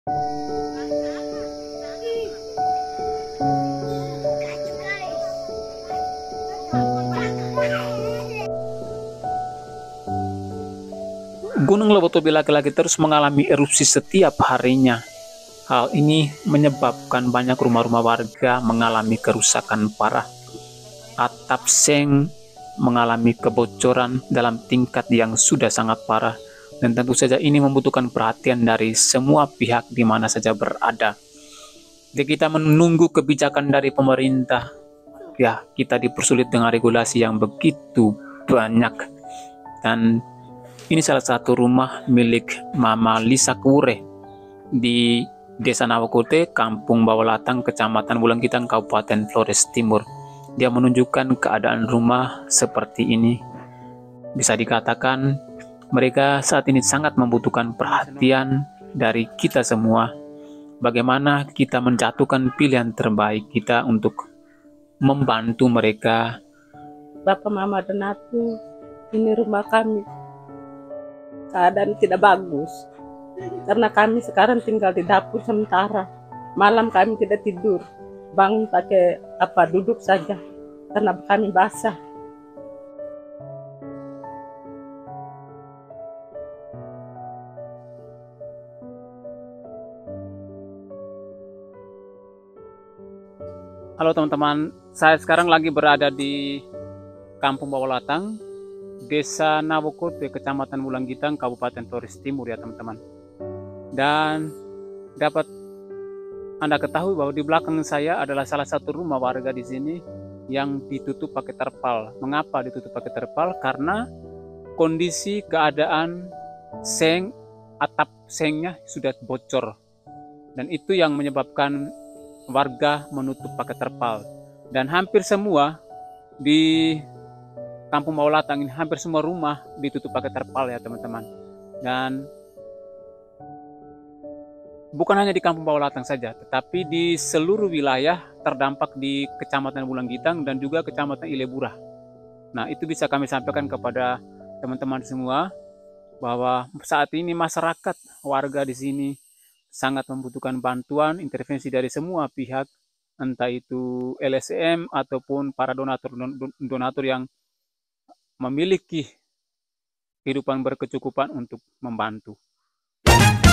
Gunung Lebotobi laki-laki terus mengalami erupsi setiap harinya. Hal ini menyebabkan banyak rumah-rumah warga mengalami kerusakan parah. Atap seng mengalami kebocoran dalam tingkat yang sudah sangat parah. Dan tentu saja ini membutuhkan perhatian dari semua pihak di mana saja berada. Jadi kita menunggu kebijakan dari pemerintah. Ya, kita dipersulit dengan regulasi yang begitu banyak. Dan ini salah satu rumah milik Mama Lisa Kure di Desa Nawakote, Kampung Bawalatang, Kecamatan Bulangkitang, Kabupaten Flores Timur. Dia menunjukkan keadaan rumah seperti ini. Bisa dikatakan mereka saat ini sangat membutuhkan perhatian dari kita semua. Bagaimana kita menjatuhkan pilihan terbaik kita untuk membantu mereka. Bapak Mama Donatur, ini rumah kami. Keadaan tidak bagus karena kami sekarang tinggal di dapur sementara. Malam kami tidak tidur, bangun pakai duduk saja karena kami basah. Halo teman-teman, saya sekarang lagi berada di Kampung Bawalatang, Desa Nawakote, Kecamatan Bulangkitang, Kabupaten Flores Timur ya teman-teman. Dan dapat Anda ketahui bahwa di belakang saya adalah salah satu rumah warga di sini yang ditutup pakai terpal. Mengapa ditutup pakai terpal? Karena kondisi keadaan atap sengnya sudah bocor. Dan itu yang menyebabkan warga menutup pakai terpal. Dan hampir semua di Kampung Bawalatang ini, hampir semua rumah ditutup pakai terpal ya teman-teman. Dan bukan hanya di Kampung Bawalatang saja, tetapi di seluruh wilayah terdampak di Kecamatan Bulangkitang dan juga Kecamatan Ilebura. Nah, itu bisa kami sampaikan kepada teman-teman semua bahwa saat ini masyarakat warga di sini sangat membutuhkan bantuan intervensi dari semua pihak, entah itu LSM ataupun para donatur yang memiliki kehidupan berkecukupan untuk membantu.